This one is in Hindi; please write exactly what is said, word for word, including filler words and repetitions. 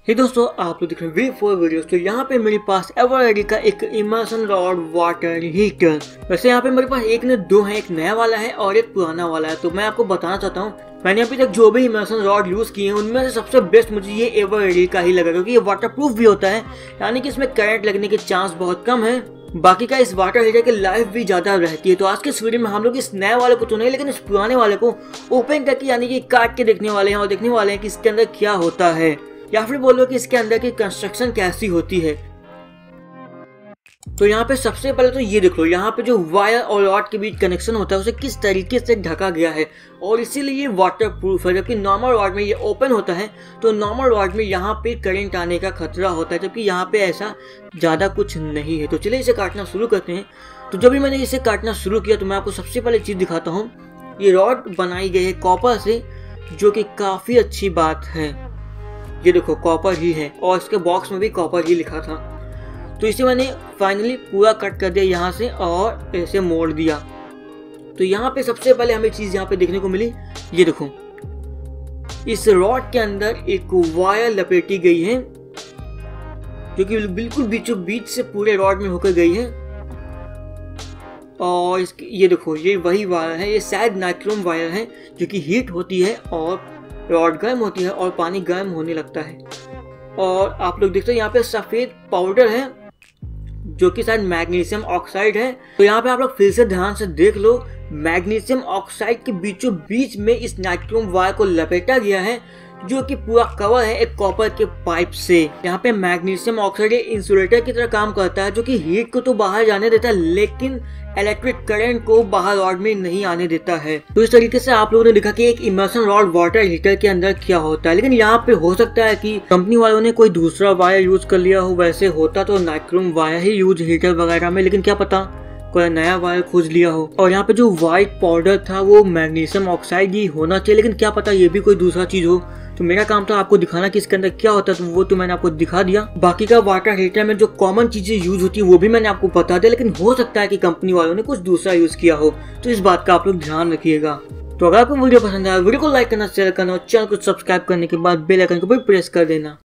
हे दोस्तों, आप लोग देख रहे हैं वी फोर वीडियोस। तो यहाँ पे मेरे पास एवरएडी का एक इमर्शन रॉड वाटर हीटर। वैसे यहाँ पे मेरे पास एक ने दो है, एक नया वाला है और एक पुराना वाला है। तो मैं आपको बताना चाहता हूँ, मैंने अभी तक जो भी इमर्शन रॉड यूज किए हैं उनमें से सबसे बेस्ट मुझे ये एवरएडी का ही लगा, क्योंकि ये वाटर प्रूफ भी होता है, यानी कि इसमें करंट लगने के चांस बहुत कम है। बाकी का इस वाटर हीटर की लाइफ भी ज्यादा रहती है। तो आज के इस वीडियो में हम लोग इस नए वाले को तो नहीं, लेकिन इस पुराने वाले को ओपन करके यानी कि काट के देखने वाले हैं और देखने वाले हैं कि इसके अंदर क्या होता है, या फिर बोलो कि इसके अंदर की कंस्ट्रक्शन कैसी होती है। तो यहाँ पे सबसे पहले तो ये देख लो, यहाँ पे जो वायर और रॉड के बीच कनेक्शन होता है उसे किस तरीके से ढका गया है, और इसीलिए ये वाटर प्रूफ है। जबकि नॉर्मल रॉड में ये ओपन होता है, तो नॉर्मल रॉड में यहाँ पे करंट आने का खतरा होता है, जबकि यहाँ पे ऐसा ज़्यादा कुछ नहीं है। तो चलिए इसे काटना शुरू करते हैं। तो जब भी मैंने इसे काटना शुरू किया तो मैं आपको सबसे पहले चीज़ दिखाता हूँ। ये रॉड बनाई गई है कॉपर से, जो कि काफ़ी अच्छी बात है। ये देखो कॉपर ही है, और इसके बॉक्स में भी कॉपर ही लिखा था। तो इसे मैंने फाइनली पूरा कट कर दिया यहाँ से और ऐसे मोड़ दिया। तो यहाँ पे सबसे पहले हमें चीज यहाँ पे देखने को मिली, ये देखो इस रॉड के अंदर एक वायर लपेटी गई है, जो कि बिल्कुल बीचों बीच से पूरे रॉड में होकर गई है। और इसकी ये देखो, ये वही वायर है, ये शायद नाइट्रोम वायर है, जो कि हीट होती है और रॉड गर्म होती है और पानी गर्म होने लगता है। और आप लोग देखते हो यहाँ पे सफेद पाउडर है, जो कि शायद मैग्नीशियम ऑक्साइड है। तो यहाँ पे आप लोग फिर से ध्यान से देख लो, मैग्नीशियम ऑक्साइड के बीचों बीच में इस नाइट्रोम वायर को लपेटा गया है, जो कि पूरा कवर है एक कॉपर के पाइप से। यहाँ पे मैग्नीशियम ऑक्साइड इंसुलेटर की तरह काम करता है, जो कि हीट को तो बाहर जाने देता है, लेकिन इलेक्ट्रिक करंट को बाहर रॉड में नहीं आने देता है। तो इस तरीके से आप लोगों ने देखा कि एक इमर्शन रॉड वाटर हीटर के अंदर क्या होता है। लेकिन यहाँ पे हो सकता है कि कंपनी वालों ने कोई दूसरा वायर यूज कर लिया हो, वैसे होता तो नाइट्रोम वायर ही यूज हीटर वगैरह में, लेकिन क्या पता कोई नया वायर खोज लिया हो। और यहाँ पे जो व्हाइट पाउडर था वो मैग्नीशियम ऑक्साइड ही होना चाहिए, लेकिन क्या पता ये भी कोई दूसरा चीज हो। तो मेरा काम था आपको दिखाना कि इसके अंदर क्या होता है, तो वो तो मैंने आपको दिखा दिया। बाकी का वाटर हीटर में जो कॉमन चीजें यूज होती है वो भी मैंने आपको बता दिया, लेकिन हो सकता है कि कंपनी वालों ने कुछ दूसरा यूज किया हो, तो इस बात का आप लोग ध्यान रखिएगा। तो अगर आपको वीडियो पसंद आया, वीडियो को लाइक करना, शेयर करना और चैनल को सब्सक्राइब करने के बाद बेल आइकन को भी प्रेस कर देना।